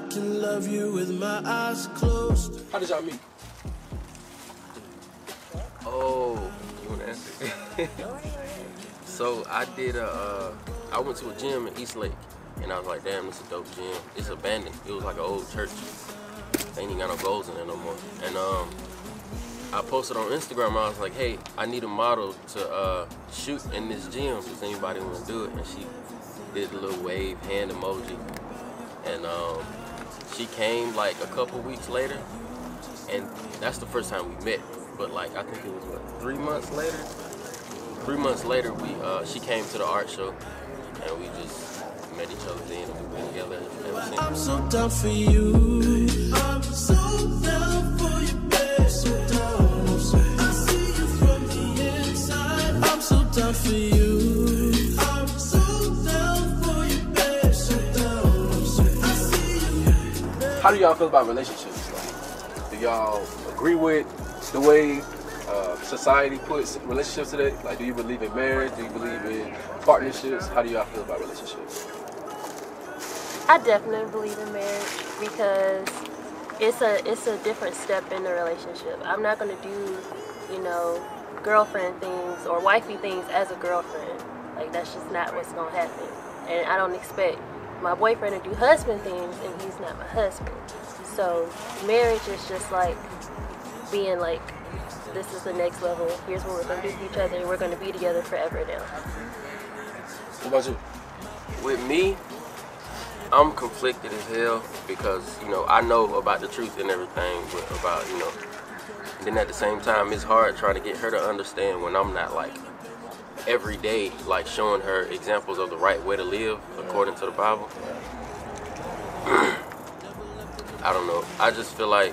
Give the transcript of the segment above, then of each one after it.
can love you with my eyes closed. How did y'all meet? Oh, you want to answer? So I went to a gym in East Lake, and I was like, damn, this is a dope gym. It's abandoned. It was like an old church. They ain't even got no goals in it no more. And I posted on Instagram, I was like, hey, I need a model to shoot in this gym. Does anybody want to do it? And she did the little wave hand emoji. And she came like a couple weeks later, and that's the first time we met. But like, I think it was what, 3 months later? 3 months later, she came to the art show, and we just met each other then, and we've been together ever since. I'm so down for you. I'm so down for you, babe. So down. I see you from the inside. I'm so down for you. I'm so down for you, babe. So down. I see you. How do y'all feel about relationships? Like, do y'all agree with the way society puts relationships today? Like, do you believe in marriage? Do you believe in partnerships? How do y'all feel about relationships? I definitely believe in marriage because it's a different step in the relationship. I'm not gonna do, girlfriend things or wifey things as a girlfriend. Like, that's just not what's gonna happen. And I don't expect my boyfriend to do husband things and he's not my husband. So marriage is just like being like, this is the next level. Here's what we're gonna do for each other, and we're gonna be together forever now. What about you? With me, I'm conflicted as hell because, I know about the truth and everything, but about, and then at the same time, it's hard trying to get her to understand when I'm not, like, every day, like, showing her examples of the right way to live according to the Bible. I don't know. I just feel like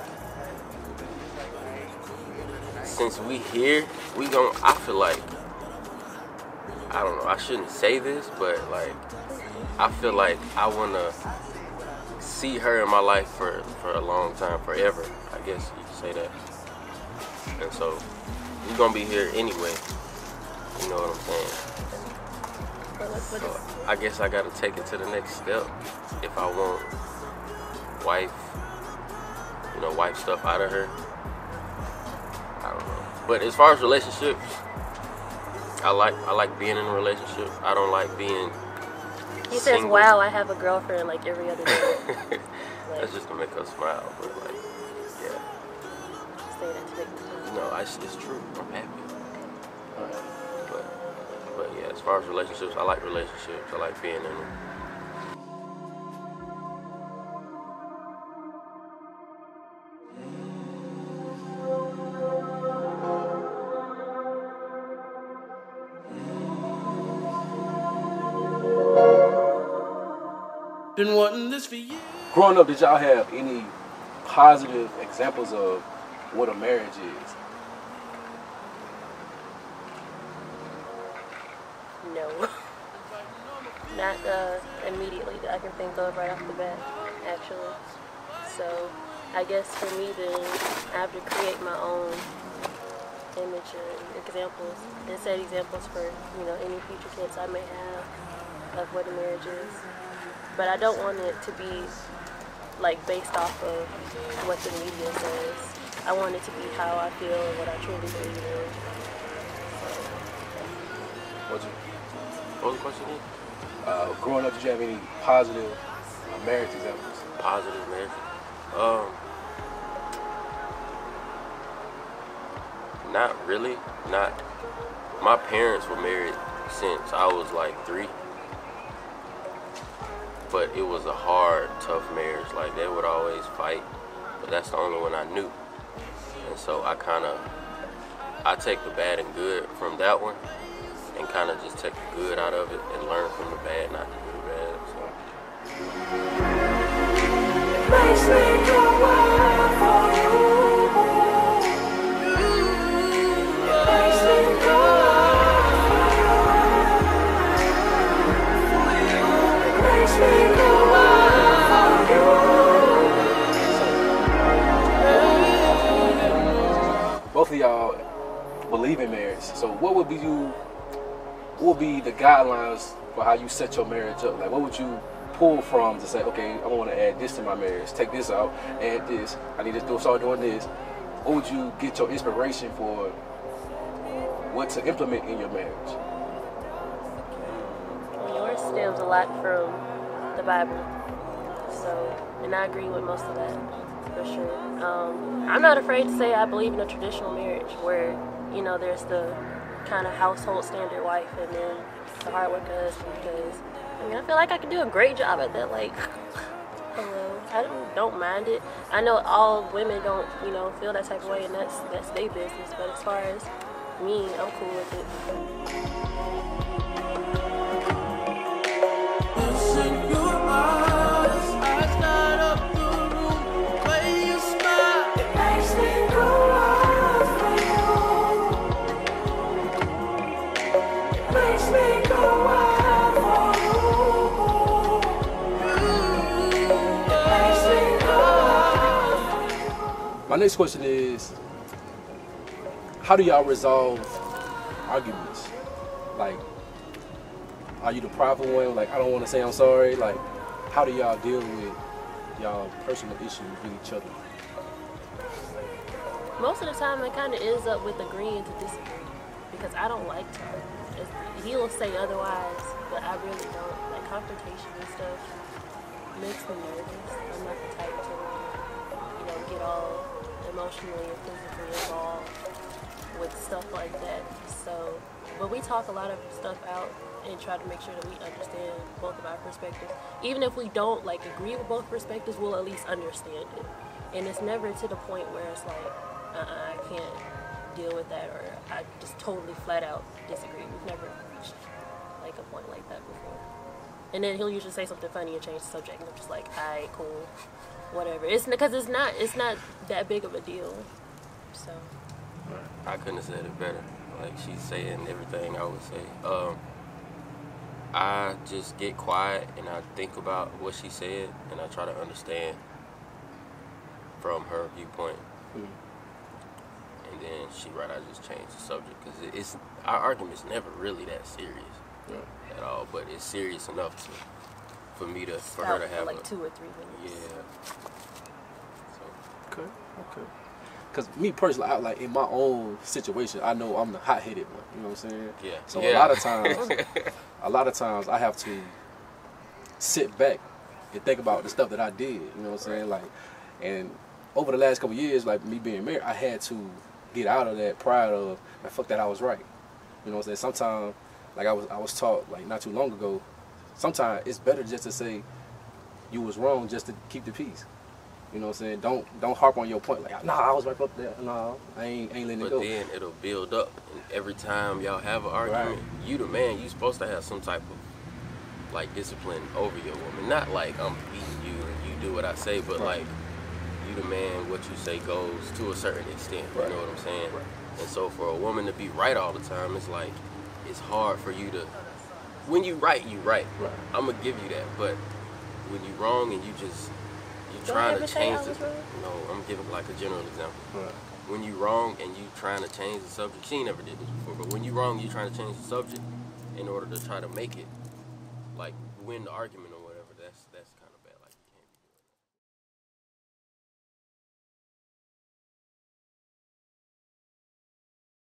since we here, I feel like, I don't know, I shouldn't say this, but, like, I feel like I want to see her in my life for a long time, forever, I guess you could say that. And so, we're going to be here anyway, you know what I'm saying? So, I guess I got to take it to the next step if I want wife stuff out of her. I don't know. But as far as relationships, I like being in a relationship. I don't like being He single. says, wow, I have a girlfriend like every other day. That's just to make her smile, but like, yeah. Say that to make me smile. No, it's true. I'm happy. But yeah, as far as relationships, I like relationships. I like being in them. Been wanting this for years. Growing up, did y'all have any positive examples of what a marriage is? No. Not immediately that I can think of right off the bat, actually. So I guess for me then, I have to create my own image and examples, and set examples for, any future kids I may have of what a marriage is. But I don't want it to be like based off of what the media says. I want it to be how I feel and what I truly believe in. What was the question again? Growing up, did you have any positive marriage examples? Positive marriage. Not really. My parents were married since I was like 3. But it was a hard, tough marriage. Like, they would always fight, but that's the only one I knew. And so I take the bad and good from that one, and kind of just take the good out of it and learn from the bad, not to do the bad. Both of y'all believe in marriage. So what would be the guidelines for how you set your marriage up? Like, what would you pull from to say, okay, I want to add this to my marriage, take this out, add this, I need to start doing this. Where would you get your inspiration for what to implement in your marriage? Yours stems a lot from the Bible. So, and I agree with most of that, for sure. I'm not afraid to say I believe in a traditional marriage where, you know, there's the kind of household standard wife and then the hard working husband, because, I mean, I feel like I can do a great job at that, like, hello, I don't mind it. I know all women don't, you know, feel that type of way, and that's their business, but as far as me, I'm cool with it. In your eyes, I light up the room. The way you smile, it makes me go wild for you. It makes me go wild for you. It makes me go wild for you. My next question is, how do y'all resolve arguments? Like, are you the prideful one? Like, I don't want to say I'm sorry. Like, how do y'all deal with y'all personal issues with each other? Most of the time, it kind of ends up with agreeing to disagree, because I don't like to. He'll say otherwise, but I really don't. Like, confrontation and stuff makes me nervous. I'm not the type to, you know, get all emotionally and physically involved with stuff like that. So, but we talk a lot of stuff out and try to make sure that we understand both of our perspectives. Even if we don't like agree with both perspectives, we'll at least understand it. And it's never to the point where it's like, I can't deal with that, or I just totally flat out disagree. We've never reached like a point like that before. And then he'll usually say something funny and change the subject, and I'm just like, alright, cool, whatever. It's because it's not that big of a deal. So I couldn't have said it better. Like, she's saying everything I would say. I just get quiet and I think about what she said, and I try to understand from her viewpoint. And then I just change the subject, because our argument's never really that serious at all, but it's serious enough for her to have like 2 or 3 minutes. Yeah. So. Okay. Because me personally, like in my own situation, I know I'm the hot-headed one. You know what I'm saying? Yeah. So yeah. a lot of times, I have to sit back and think about the stuff that I did. You know what I'm saying? Like, and over the last couple of years, like me being married, I had to get out of that pride of, man, fuck that, I was right. You know what I'm saying? Sometimes, like I was taught like not too long ago, sometimes it's better just to say you was wrong just to keep the peace. You know what I'm saying? Don't harp on your point like, nah, I was right up there. No, I ain't letting it go. But then it'll build up, and every time y'all have an argument, you the man, you supposed to have some type of like discipline over your woman. Not like I'm beating you and you do what I say, but like you the man, what you say goes to a certain extent. You know what I'm saying? And so for a woman to be right all the time, it's like it's hard for you to. When you right. I'm gonna give you that, but when you wrong and you trying to change it. No, I'm giving like a general example. When you wrong and you trying to change the subject, she never did this before, but when you wrong, you trying to change the subject in order to try to make it like win the argument or whatever. That's kind of